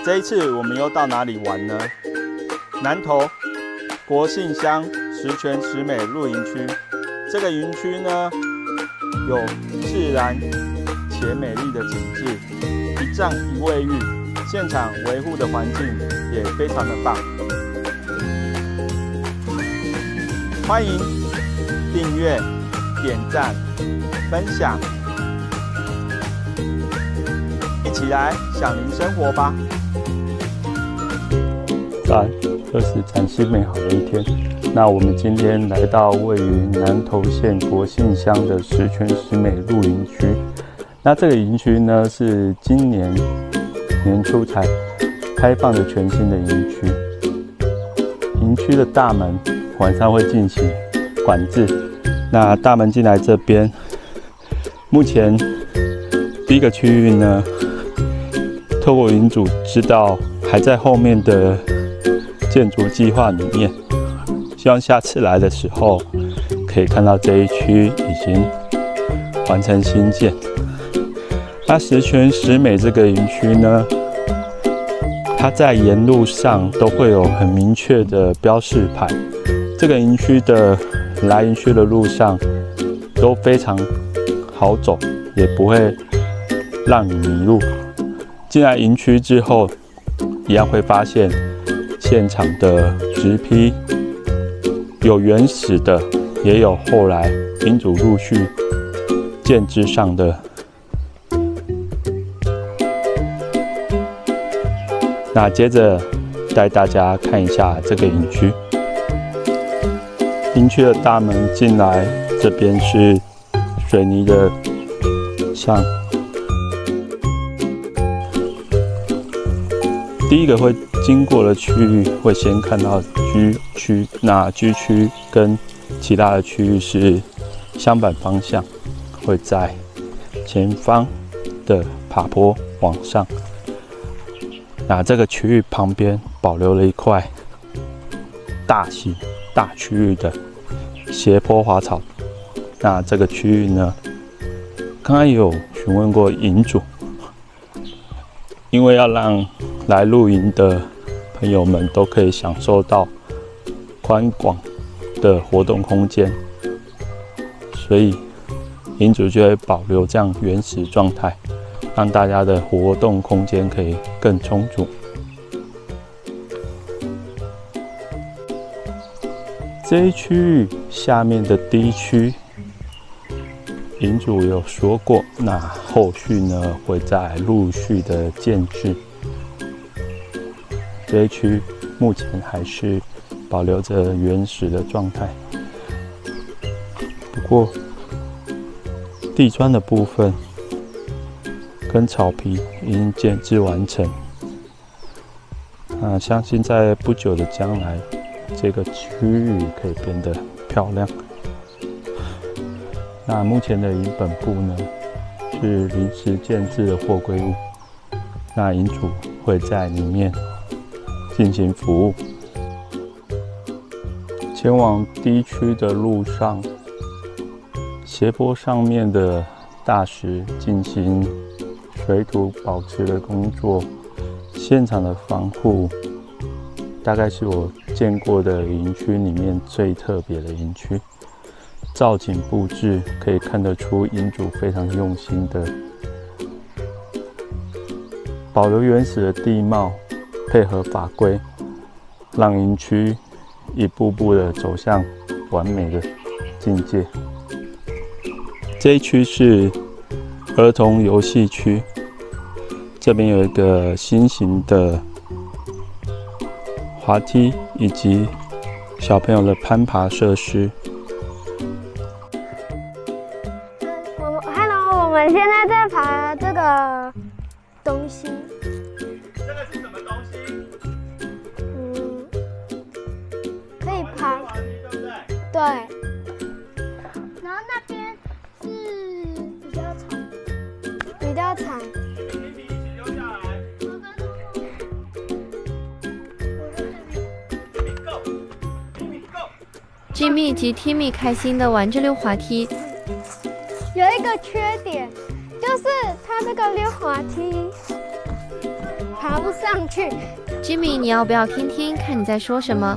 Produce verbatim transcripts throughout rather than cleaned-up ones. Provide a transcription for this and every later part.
这一次我们又到哪里玩呢？南投国姓乡十全十美露营区。这个营区呢，有自然且美丽的景致，一帐一卫浴，现场维护的环境也非常的棒。欢迎订阅、点赞、分享，一起来享龄生活吧！在这是崭新美好的一天。那我们今天来到位于南投县国姓乡的十全十美露营区。那这个营区呢，是今年年初才开放的全新的营区。营区的大门晚上会进行管制。那大门进来这边，目前第一个区域呢，透过营主知道还在后面的建筑计划里面，希望下次来的时候可以看到这一区已经完成新建。那十全十美这个营区呢，它在沿路上都会有很明确的标示牌。这个营区的来营区的路上都非常好走，也不会让你迷路。进来营区之后，一样会发现现场的植批，有原始的，也有后来营主陆续建置上的。那接着带大家看一下这个营区。营区的大门进来，这边是水泥的巷。第一个会经过的区域，会先看到居区。那居区跟其他的区域是相反方向，会在前方的爬坡往上。那这个区域旁边保留了一块大型大区域的斜坡滑草。那这个区域呢，刚刚也有询问过营主，因为要让来露营的朋友们都可以享受到宽广的活动空间，所以营主就会保留这样原始状态，让大家的活动空间可以更充足。这一区域下面的第一区，营主有说过，那后续呢会再陆续的建置。这一区目前还是保留着原始的状态，不过地砖的部分跟草皮已经建置完成。那相信在不久的将来，这个区域可以变得漂亮。那目前的营本部呢，是临时建置的货柜屋，那营主会在里面进行服务。前往第一区的路上，斜坡上面的大石进行水土保持的工作，现场的防护大概是我见过的营区里面最特别的营区。造景布置可以看得出营主非常用心的保留原始的地貌，配合法规，让营区一步步的走向完美的境界。这一区是儿童游戏区，这边有一个新型的滑梯以及小朋友的攀爬设施。 我 Hello， 我们现在在爬这个东西。 这个是什么东西？ 嗯，可以爬， 对不对？ 对。然后那边是比较长，比较长。 一起溜下来。 Jimmy 及 Timmy 开心的玩着溜滑梯。 有一个缺点，就是它这个溜滑梯爬不上上去。 Jimmy， 你要不要听听看你在说什么？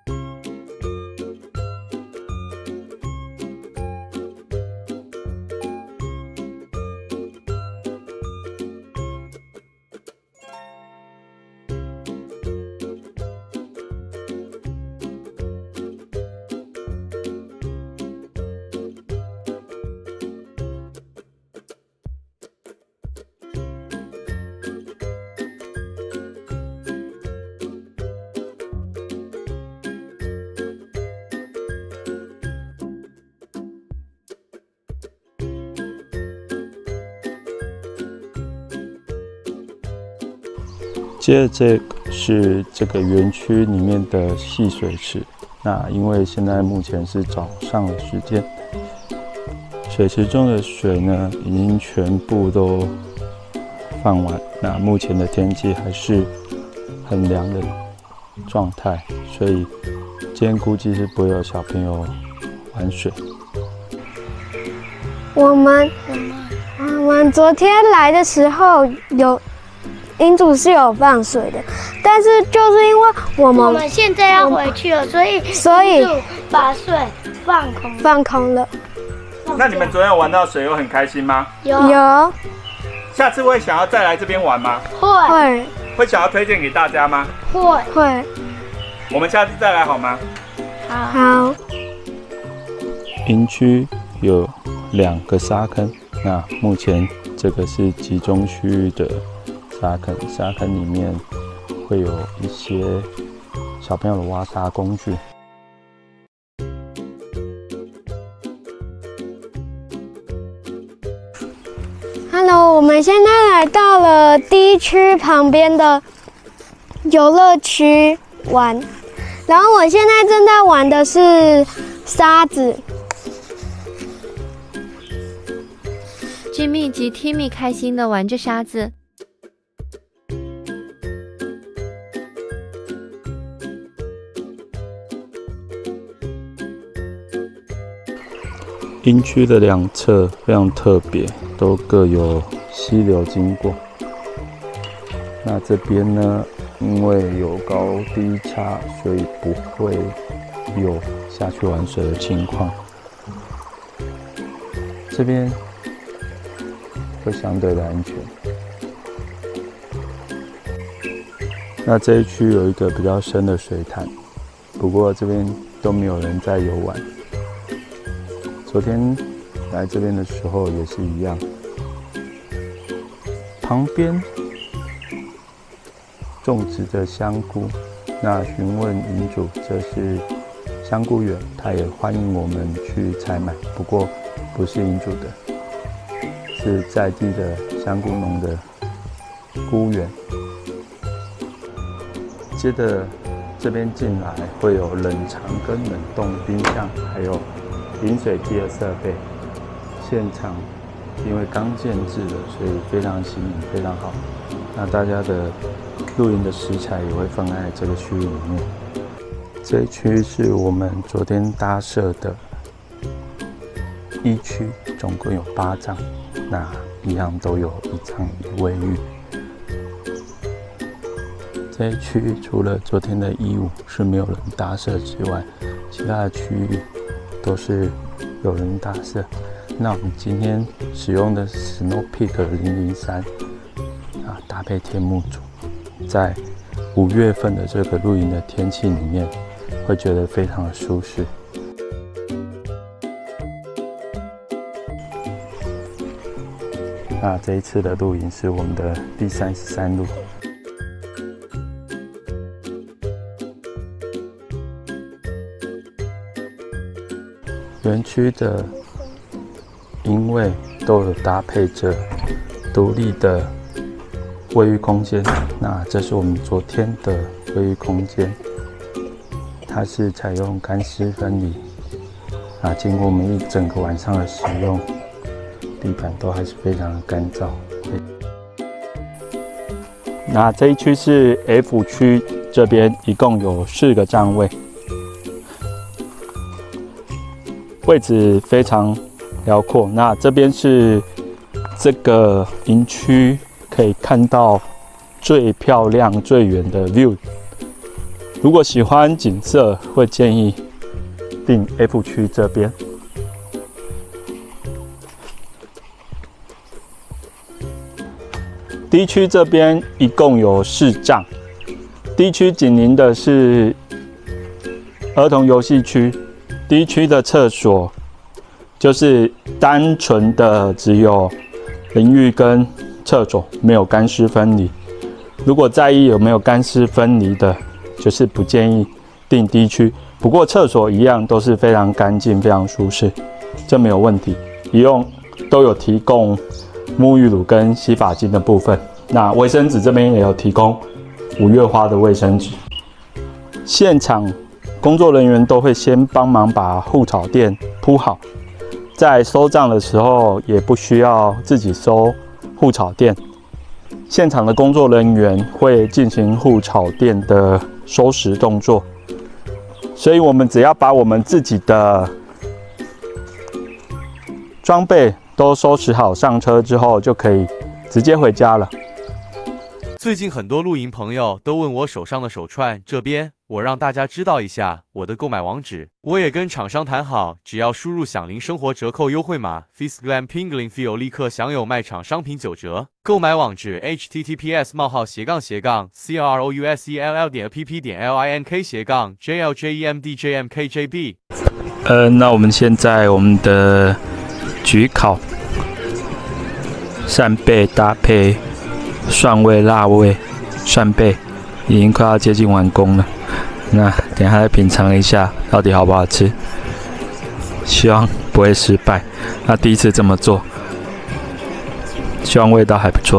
接着这个是这个园区里面的戏水池。那因为现在目前是早上的时间，水池中的水呢已经全部都放完。那目前的天气还是很凉的状态，所以今天估计是不会有小朋友玩水。 我们我们昨天来的时候有。银主是有放水的，但是就是因为我们我们现在要回去了，所以所以银主把水放空放空了。 那你们昨天有玩到水，有很开心吗？ 有有。 下次会想要再来这边玩吗？ 会会会想要推荐给大家吗？ 会会。 我们下次再来好吗？ 好。 好。 营区有两个沙坑，那目前这个是集中区域的沙坑，沙坑里面会有一些小朋友的挖沙工具。 Hello， 我们现在来到了第一区旁边的游乐区玩，然后我现在正在玩的是沙子。 Jimmy 及 Timmy 开心地玩着沙子。 营区的两侧非常特别，都各有溪流经过。那这边呢，因为有高低差，所以不会有下去玩水的情况。这边会相对的安全。那这一区有一个比较深的水潭，不过这边都没有人在游玩。昨天来这边的时候也是一样，旁边种植着香菇。那询问营主，这是香菇园，他也欢迎我们去采买，不过不是营主的，是在地的香菇农的菇园。接着这边进来会有冷藏跟冷冻冰箱，还有饮水机的设备。现场因为刚建制的，所以非常新颖，非常好。那大家的露营的食材也会放在这个区域里面。这一区是我们昨天搭设的一区，总共有八帐，那一样都有一帐一卫浴。这一区除了昨天的一五是没有人搭设之外，其他的区域都是有人搭设。那我们今天使用的 Snow Peak 零零三啊，搭配天幕组，在五月份的这个露营的天气里面，会觉得非常的舒适。那这一次的露营是我们的第三十三路。园区的营位都有搭配着独立的卫浴空间。那这是我们昨天的卫浴空间，它是采用干湿分离。啊，经过我们一整个晚上的使用，地板都还是非常的干燥。那这一区是 F 区，这边一共有四个帐位。位置非常辽阔。那这边是这个营区可以看到最漂亮、最远的 view。如果喜欢景色，会建议订 F 区这边。D 区这边一共有四帐。D 区紧邻的是儿童游戏区。D 区的厕所就是单纯的只有淋浴跟厕所，没有干湿分离。如果在意有没有干湿分离的，就是不建议订 D 区。不过厕所一样都是非常干净、非常舒适，这没有问题。一用都有提供沐浴乳跟洗发精的部分。那卫生纸这边也有提供五月花的卫生纸。现场工作人员都会先帮忙把护草垫铺好，在收账的时候也不需要自己收护草垫，现场的工作人员会进行护草垫的收拾动作，所以我们只要把我们自己的装备都收拾好上车之后，就可以直接回家了。 最近很多露营朋友都问我手上的手串，这边我让大家知道一下我的购买网址。我也跟厂商谈好，只要输入响铃生活折扣优惠码 FISGLAM PINGLIN FEEL 立刻享有卖场商品九折。购买网址 H T T P S 冒号斜杠斜杠 C R O U S E L L 点 P P 点 L I N K 斜杠 J L J E M D J M K J B。 呃，那我们现在我们的焗烤扇贝搭配蒜味、辣味扇贝已经快要接近完工了。那等一下来品尝一下，到底好不好吃？希望不会失败。那第一次这么做，希望味道还不错。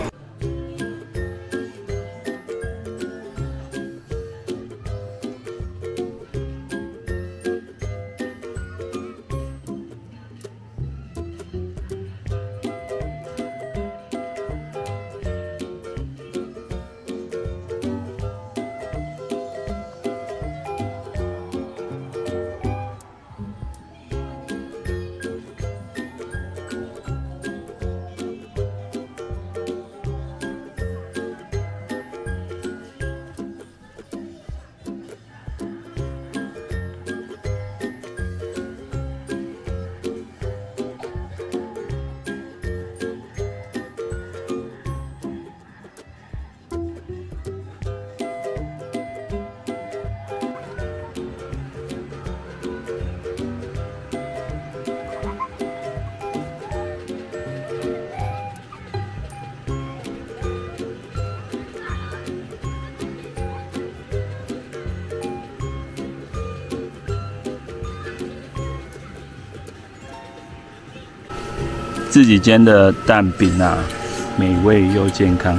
自己煎的蛋饼啊，美味又健康。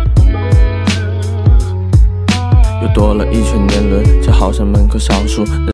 又多了一群年轮，这好像门口少数。